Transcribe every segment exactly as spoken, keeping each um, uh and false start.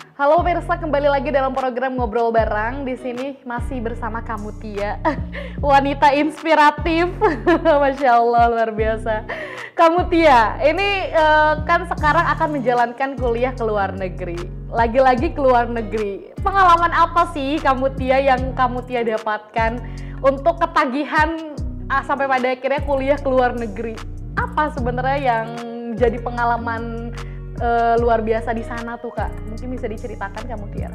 Halo pemirsa, kembali lagi dalam program Ngobrol Bareng. Di sini masih bersama kamu Tia, wanita inspiratif. Masya Allah, luar biasa. Kamu Tia, ini uh, kan sekarang akan menjalankan kuliah ke luar negeri. Lagi-lagi ke luar negeri. Pengalaman apa sih kamu Tia yang kamu Tia dapatkan untuk ketagihan uh, sampai pada akhirnya kuliah ke luar negeri? Apa sebenarnya yang jadi pengalaman Uh, luar biasa di sana tuh Kak? Mungkin bisa diceritakan kamu Tiara.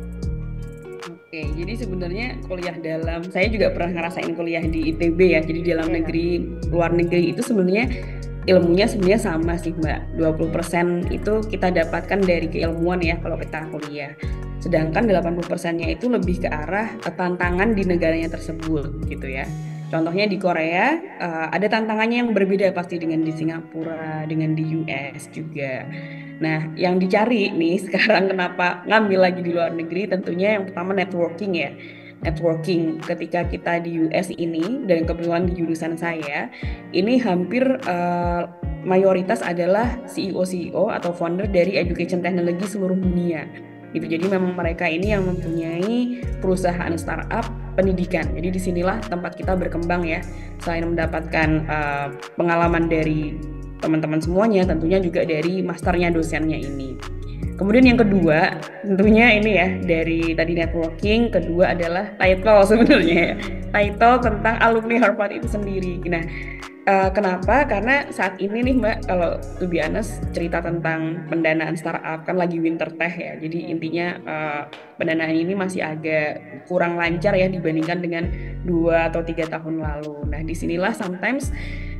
Oke, jadi sebenarnya kuliah dalam, saya juga pernah ngerasain kuliah di I T B ya, jadi dalam yeah. negeri, luar negeri itu sebenarnya ilmunya sebenarnya sama sih Mbak. dua puluh persen itu kita dapatkan dari keilmuan ya kalau kita kuliah. Sedangkan delapan puluh persennya itu lebih ke arah tantangan di negaranya tersebut gitu ya. Contohnya di Korea uh, ada tantangannya yang berbeda pasti dengan di Singapura, dengan di U S juga. Nah, yang dicari nih sekarang kenapa ngambil lagi di luar negeri, tentunya yang pertama networking ya. Networking ketika kita di U S ini, dan kebetulan di jurusan saya, ini hampir uh, mayoritas adalah C E O-C E O atau founder dari education technology seluruh dunia. Gitu. Jadi memang mereka ini yang mempunyai perusahaan startup pendidikan. Jadi disinilah tempat kita berkembang ya. Selain mendapatkan uh, pengalaman dari teman-teman semuanya, tentunya juga dari masternya dosennya ini. Kemudian yang kedua, tentunya ini ya dari tadi networking. Kedua adalah title sebenarnya ya. Title tentang alumni Harvard itu sendiri. Nah, uh, kenapa? Karena saat ini nih Mbak, kalau to be honest, cerita tentang pendanaan startup kan lagi winter teh ya. Jadi intinya uh, pendanaan ini masih agak kurang lancar ya dibandingkan dengan dua atau tiga tahun lalu. Nah, disinilah sometimes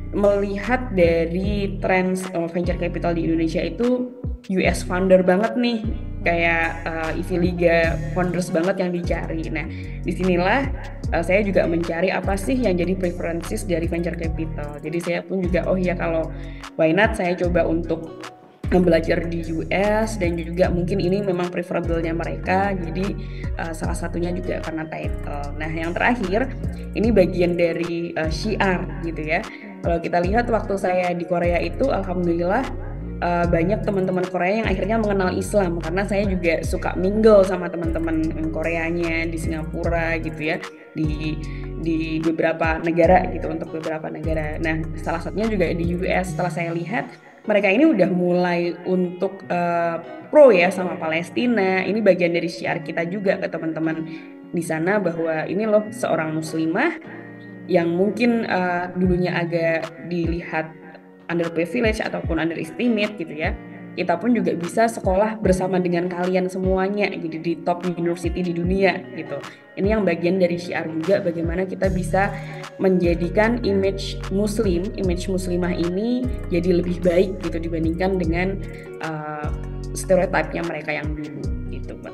melihat dari tren uh, venture capital di Indonesia itu U S founder banget nih, kayak uh, Ivy Liga founders banget yang dicari. Nah, disinilah uh, saya juga mencari apa sih yang jadi preferences dari venture capital. Jadi saya pun juga, oh ya kalau why not saya coba untuk belajar di U S, dan juga mungkin ini memang preferable-nya mereka, jadi uh, salah satunya juga karena title. Nah, yang terakhir ini bagian dari uh, syiar gitu ya. Kalau kita lihat waktu saya di Korea itu, alhamdulillah uh, banyak teman-teman Korea yang akhirnya mengenal Islam, karena saya juga suka mingle sama teman-teman Koreanya di Singapura gitu ya, di di beberapa negara gitu, untuk beberapa negara. Nah, salah satunya juga di U S. Setelah saya lihat, mereka ini udah mulai untuk uh, pro ya sama Palestina. Ini bagian dari syiar kita juga ke teman-teman di sana, bahwa ini loh seorang muslimah yang mungkin uh, dulunya agak dilihat underprivileged ataupun underestimate gitu ya. Kita pun juga bisa sekolah bersama dengan kalian semuanya gitu di top university di dunia gitu. Ini yang bagian dari syiar juga, bagaimana kita bisa menjadikan image muslim, image muslimah ini jadi lebih baik gitu dibandingkan dengan uh, stereotipnya mereka yang dulu gitu, Mbak.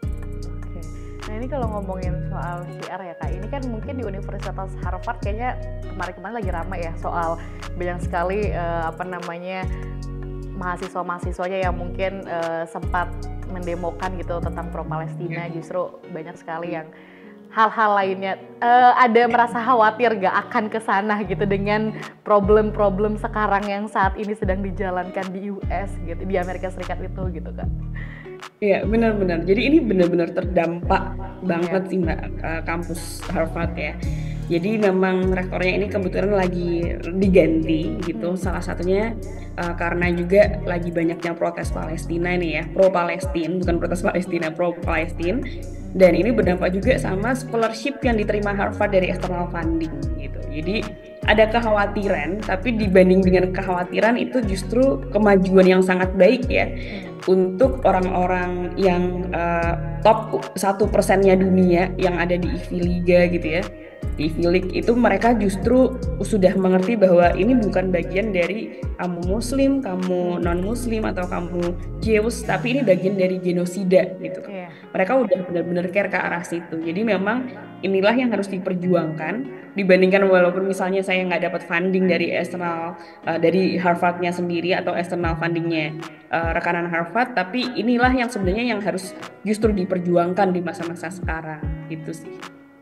Oke. Nah, ini kalau ngomongin soal syiar ya Kak, ini kan mungkin di Universitas Harvard kayaknya kemarin-kemarin lagi ramai ya soal banyak sekali uh, apa namanya mahasiswa-mahasiswanya yang mungkin uh, sempat mendemokan gitu tentang pro Palestina. Justru banyak sekali yang hal-hal lainnya uh, ada merasa khawatir gak akan ke sana gitu dengan problem-problem sekarang yang saat ini sedang dijalankan di U S gitu, di Amerika Serikat itu gitu Kak. Iya, benar-benar. Jadi ini benar-benar terdampak banget ya. Sih Mbak, uh, kampus Harvard ya. Jadi memang rektornya ini kebetulan lagi diganti gitu. Hmm. Salah satunya uh, karena juga lagi banyaknya protes Palestina nih ya, pro Palestin, bukan protes Palestina, pro Palestin. Dan ini berdampak juga sama scholarship yang diterima Harvard dari external funding gitu. Jadi ada kekhawatiran, tapi dibanding dengan kekhawatiran itu justru kemajuan yang sangat baik ya. Untuk orang-orang yang uh, top satu persennya dunia yang ada di Ivy Liga gitu ya, di Ivy League itu mereka justru sudah mengerti bahwa ini bukan bagian dari kamu muslim, kamu non-muslim, atau kamu Jews, tapi ini bagian dari genosida gitu. Yeah. Mereka udah benar-benar care ke arah situ. Jadi memang inilah yang harus diperjuangkan, dibandingkan walaupun misalnya saya nggak dapat funding dari eksternal uh, dari Harvardnya sendiri atau eksternal fundingnya uh, rekanan Harvard, tapi inilah yang sebenarnya yang harus justru diperjuangkan di masa-masa sekarang gitu sih.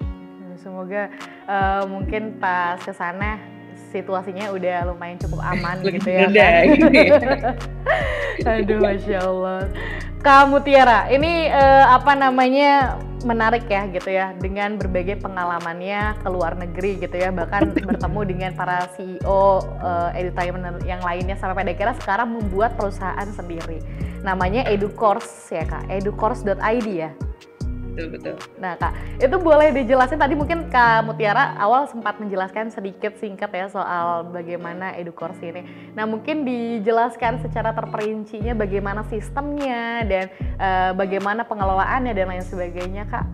Semoga uh, mungkin pas kesana situasinya udah lumayan cukup aman gitu ya kan. Gitu ya. Aduh, Masya Allah. Kak Mutiara, ini uh, apa namanya menarik ya gitu ya, dengan berbagai pengalamannya ke luar negeri gitu ya, bahkan bertemu dengan para C E O uh, edutainment yang lainnya sampai pada akhirnya sekarang membuat perusahaan sendiri. Namanya EduCourse ya Kak, educourse dot i d ya. Betul, betul. Nah Kak, itu boleh dijelasin, tadi mungkin Kak Mutiara awal sempat menjelaskan sedikit singkat ya soal bagaimana EduCourse ini. Nah mungkin dijelaskan secara terperincinya bagaimana sistemnya dan uh, bagaimana pengelolaannya dan lain sebagainya Kak.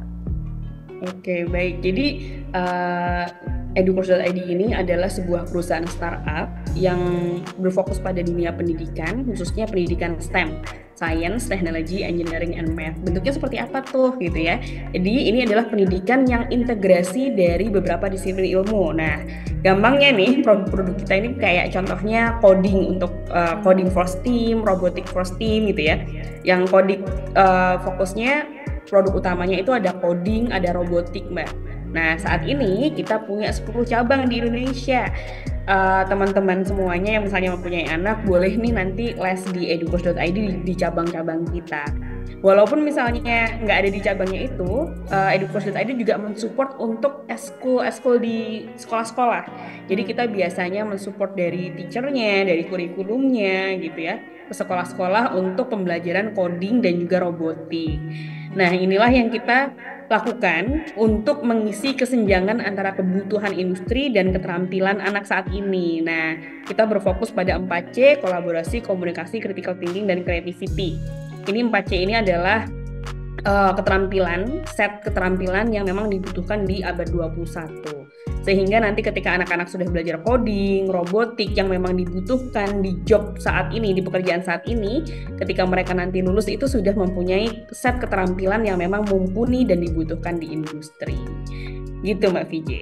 Oke, baik. Jadi uh, educourse dot i d ini adalah sebuah perusahaan startup yang berfokus pada dunia pendidikan, khususnya pendidikan STEM, Science, Technology, Engineering, and Math. Bentuknya seperti apa tuh gitu ya. Jadi ini adalah pendidikan yang integrasi dari beberapa disiplin ilmu. Nah, gampangnya nih produk-produk kita ini kayak contohnya coding untuk uh, coding for STEAM, robotic for STEAM gitu ya. Yang coding uh, fokusnya produk utamanya itu ada coding, ada robotik, Mbak. Nah, saat ini kita punya sepuluh cabang di Indonesia. Uh, teman-teman semuanya yang misalnya mempunyai anak boleh nih nanti les di educourse dot i d di, di cabang-cabang kita. Walaupun misalnya nggak ada di cabangnya itu, uh, educourse dot i d juga mensupport untuk eskul eskul di sekolah-sekolah. Jadi kita biasanya mensupport dari teachernya, dari kurikulumnya gitu ya, ke sekolah-sekolah untuk pembelajaran coding dan juga robotik. Nah, inilah yang kita lakukan untuk mengisi kesenjangan antara kebutuhan industri dan keterampilan anak saat ini. Nah, kita berfokus pada empat C, kolaborasi, komunikasi, critical thinking, dan creativity. Ini empat C ini adalah uh, keterampilan, set keterampilan yang memang dibutuhkan di abad dua puluh satu. Sehingga nanti ketika anak-anak sudah belajar coding, robotik yang memang dibutuhkan di job saat ini, di pekerjaan saat ini, ketika mereka nanti lulus itu sudah mempunyai set keterampilan yang memang mumpuni dan dibutuhkan di industri. Gitu Mbak Vijay.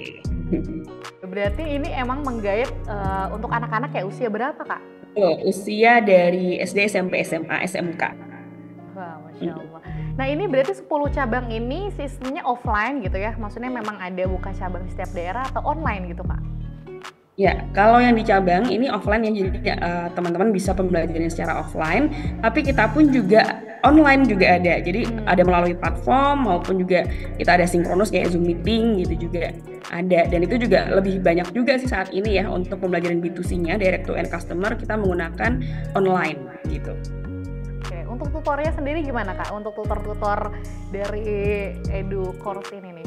Berarti ini emang menggait uh, untuk anak-anak ya, usia berapa Kak? Oh, usia dari S D, S M P, S M A, S M K. Wah, Masya Allah. Nah ini berarti sepuluh cabang ini sistemnya offline gitu ya? Maksudnya memang ada buka cabang di setiap daerah atau online gitu Kak? Ya, kalau yang di cabang ini offline ya, jadi uh, teman-teman bisa pembelajarannya secara offline, tapi kita pun juga online juga ada. Jadi hmm. ada melalui platform maupun juga kita ada sinkronus kayak Zoom meeting gitu juga ada. Dan itu juga lebih banyak juga sih saat ini ya untuk pembelajaran B two C-nya, direct to end customer, kita menggunakan online gitu. Oke, untuk tutornya sendiri gimana Kak? Untuk tutor-tutor dari EduCourse ini nih?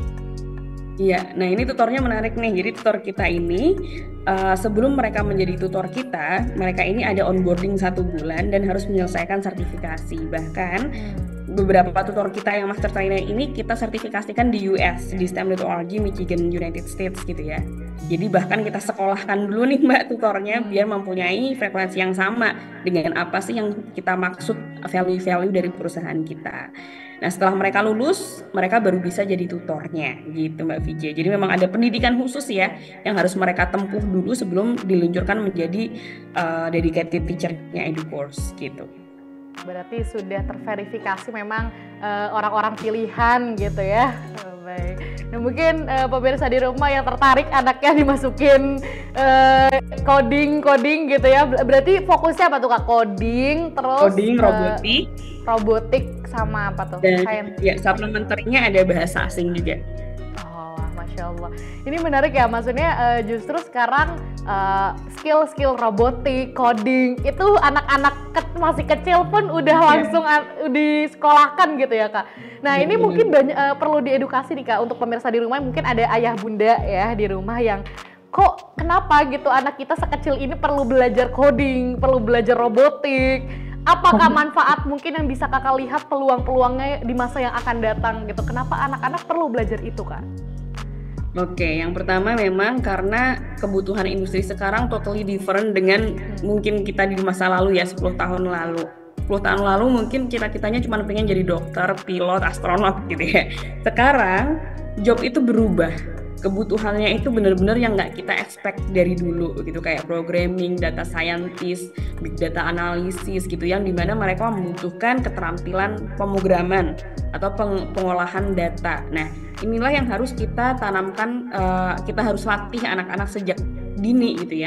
Iya, nah ini tutornya menarik nih. Jadi tutor kita ini uh, sebelum mereka menjadi tutor kita, mereka ini ada onboarding satu bulan dan harus menyelesaikan sertifikasi. Bahkan beberapa tutor kita yang master trainer ini kita sertifikasikan di U S, di STEM dot org, Michigan, United States gitu ya. Jadi bahkan kita sekolahkan dulu nih Mbak tutornya biar mempunyai frekuensi yang sama dengan apa sih yang kita maksud value-value dari perusahaan kita. Nah setelah mereka lulus, mereka baru bisa jadi tutornya gitu Mbak Vijay. Jadi memang ada pendidikan khusus ya yang harus mereka tempuh dulu sebelum diluncurkan menjadi uh, dedicated teacher-nya EduCourse gitu. Berarti sudah terverifikasi memang uh, orang-orang pilihan gitu ya. Oh, baik. Nah mungkin uh, pemirsa di rumah yang tertarik anaknya dimasukin uh, coding coding gitu ya. Berarti fokusnya apa tuh Kak? Coding terus coding, uh, robotik, robotik sama apa tuh? Dan ya supplementernya ada bahasa asing juga. Oh, Masya Allah. Ini menarik ya, maksudnya uh, justru sekarang uh, skill-skill robotik, coding itu anak-anak ke- masih kecil pun udah langsung yeah. an- disekolahkan gitu ya Kak. Nah yeah, ini yeah. mungkin banyak, uh, perlu diedukasi nih Kak untuk pemirsa di rumah. Mungkin ada ayah bunda ya di rumah yang kok kenapa gitu anak kita sekecil ini perlu belajar coding, perlu belajar robotik. Apakah manfaat mungkin yang bisa Kakak lihat peluang-peluangnya di masa yang akan datang gitu? Kenapa anak-anak perlu belajar itu Kak? Oke, yang pertama memang karena kebutuhan industri sekarang totally different dengan hmm. mungkin kita di masa lalu ya, sepuluh tahun lalu. sepuluh tahun lalu mungkin kita-kitanya cuma pengen jadi dokter, pilot, astronot gitu ya. Sekarang job itu berubah. Kebutuhannya itu benar-benar yang nggak kita expect dari dulu gitu, kayak programming, data scientist, big data analysis gitu, yang dimana mereka membutuhkan keterampilan pemrograman atau peng- pengolahan data. Nah inilah yang harus kita tanamkan, uh, kita harus latih anak-anak sejak dini gitu ya,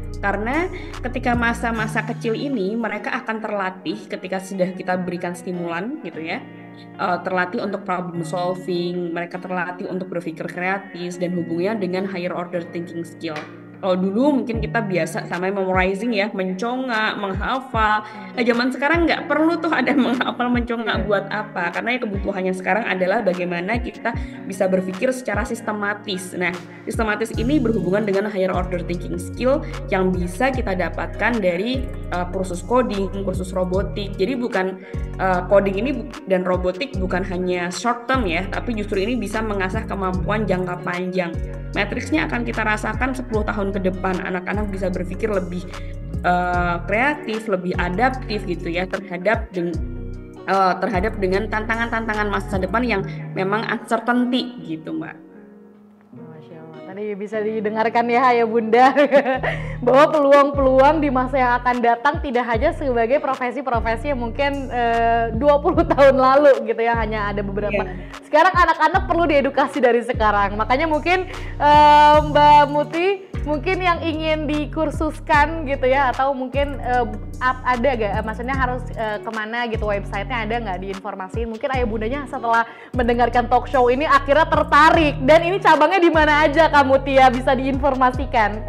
Karena ketika masa-masa kecil ini mereka akan terlatih ketika sudah kita berikan stimulan gitu ya, uh, terlatih untuk problem solving, mereka terlatih untuk berpikir kreatif dan hubungannya dengan higher order thinking skill. Kalau dulu mungkin kita biasa sama memorizing ya, mencongak, menghafal. Nah zaman sekarang nggak perlu tuh ada menghafal, mencongak buat apa? Karena ya kebutuhannya sekarang adalah bagaimana kita bisa berpikir secara sistematis. Nah sistematis ini berhubungan dengan higher order thinking skill yang bisa kita dapatkan dari uh, kursus coding, kursus robotik. Jadi bukan uh, coding ini dan robotik bukan hanya short term ya, tapi justru ini bisa mengasah kemampuan jangka panjang. Matriksnya akan kita rasakan sepuluh tahun ke depan, anak-anak bisa berpikir lebih uh, kreatif, lebih adaptif gitu ya terhadap dengan uh, terhadap dengan tantangan-tantangan masa depan yang memang uncertainty gitu Mbak. Masya Allah, tadi bisa didengarkan ya ya Bunda bahwa peluang-peluang di masa yang akan datang tidak hanya sebagai profesi-profesi yang mungkin uh, dua puluh tahun lalu gitu ya, hanya ada beberapa. Yeah. Sekarang anak-anak perlu diedukasi dari sekarang, makanya mungkin uh, Mbak Muti mungkin yang ingin dikursuskan gitu ya, atau mungkin uh, ada gak, maksudnya harus uh, kemana gitu, websitenya ada nggak diinformasiin? Mungkin ayah bundanya setelah mendengarkan talk show ini akhirnya tertarik, dan ini cabangnya di mana aja kamu Tia, bisa diinformasikan?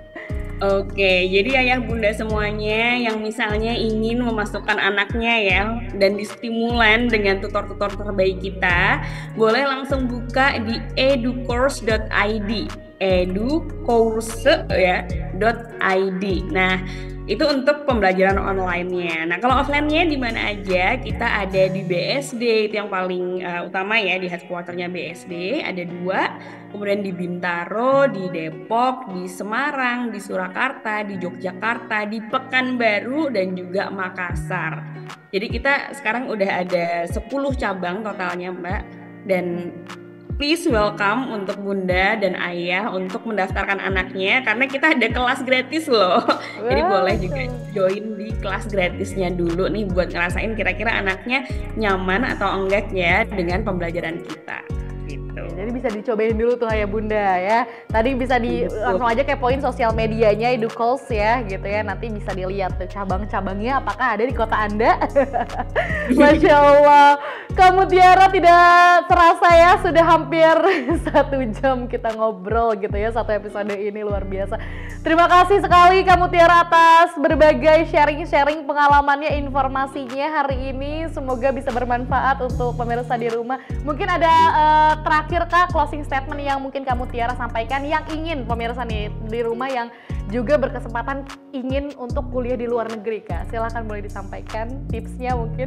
Oke, jadi ayah bunda semuanya yang misalnya ingin memasukkan anaknya ya dan distimulan dengan tutor-tutor terbaik kita, boleh langsung buka di educourse dot i d, educourse ya .id. Nah, itu untuk pembelajaran online-nya. Nah, kalau offline-nya di mana aja? Kita ada di B S D, itu yang paling uh, utama ya, di headquarter-nya B S D ada dua, kemudian di Bintaro, di Depok, di Semarang, di Surakarta, di Yogyakarta, di Pekanbaru, dan juga Makassar. Jadi kita sekarang udah ada sepuluh cabang totalnya Mbak, dan please welcome untuk bunda dan ayah untuk mendaftarkan anaknya karena kita ada kelas gratis loh. Wow. Jadi boleh juga join di kelas gratisnya dulu nih buat ngerasain kira-kira anaknya nyaman atau enggak ya dengan pembelajaran kita. Gitu. Jadi bisa dicobain dulu tuh ayah bunda ya. Tadi bisa di Betul. langsung aja kepoin sosial medianya Educourse ya gitu ya. Nanti bisa dilihat tuh cabang-cabangnya apakah ada di kota Anda. Masya Allah. Kamu Tiara tidak terasa ya, sudah hampir satu jam kita ngobrol gitu ya, satu episode ini luar biasa. Terima kasih sekali kamu Tiara atas berbagai sharing-sharing pengalamannya, informasinya hari ini. Semoga bisa bermanfaat untuk pemirsa di rumah. Mungkin ada uh, terakhir Kak, closing statement yang mungkin kamu Tiara sampaikan yang ingin pemirsa nih di rumah yang juga berkesempatan ingin untuk kuliah di luar negeri Kak. Silahkan boleh disampaikan tipsnya mungkin.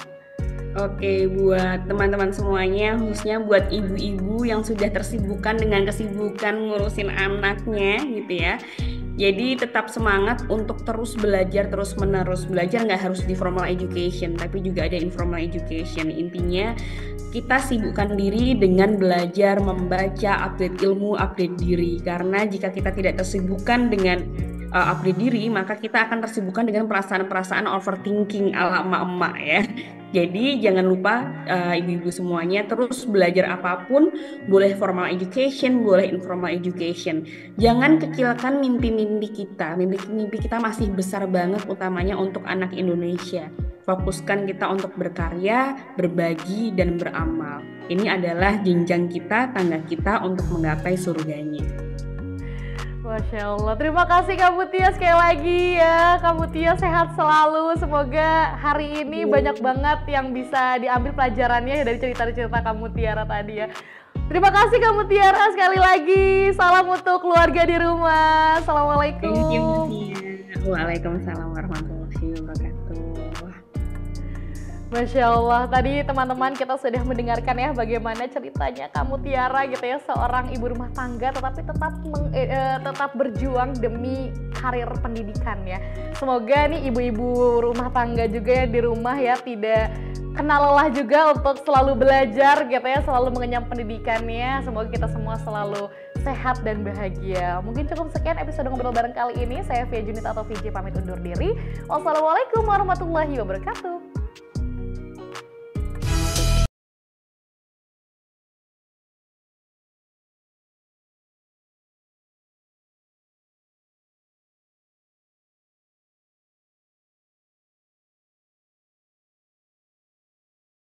Oke, buat teman-teman semuanya, khususnya buat ibu-ibu yang sudah tersibukkan dengan kesibukan ngurusin anaknya gitu ya. Jadi tetap semangat untuk terus belajar, terus menerus belajar. Nggak harus di formal education, tapi juga ada informal education. Intinya kita sibukkan diri dengan belajar, membaca, update ilmu, update diri. Karena jika kita tidak tersibukkan dengan uh, update diri, maka kita akan tersibukkan dengan perasaan-perasaan overthinking ala emak-emak ya. Jadi jangan lupa uh, ibu-ibu semuanya terus belajar apapun, boleh formal education, boleh informal education. Jangan kecilkan mimpi-mimpi kita, mimpi-mimpi kita masih besar banget utamanya untuk anak Indonesia. Fokuskan kita untuk berkarya, berbagi, dan beramal. Ini adalah jenjang kita, tangga kita untuk menggapai surganya. Masya Allah, terima kasih Kak Mutia sekali lagi ya. Kak Mutia sehat selalu, semoga hari ini banyak banget yang bisa diambil pelajarannya dari cerita-cerita Kak Mutiara tadi ya. Terima kasih Kak Mutiara sekali lagi, salam untuk keluarga di rumah. Assalamualaikum. Thank you Mutia. Waalaikumsalam warahmatullahi wabarakatuh. Masya Allah, tadi teman-teman kita sudah mendengarkan ya bagaimana ceritanya Kak Mutiara gitu ya, seorang ibu rumah tangga tetapi tetap meng, eh, tetap berjuang demi karir pendidikan ya. Semoga nih ibu-ibu rumah tangga juga ya di rumah ya tidak kena lelah juga untuk selalu belajar gitu ya, selalu mengenyam pendidikannya. Semoga kita semua selalu sehat dan bahagia. Mungkin cukup sekian episode Ngobrol Bareng kali ini. Saya Via Junita atau V J pamit undur diri. Wassalamualaikum warahmatullahi wabarakatuh.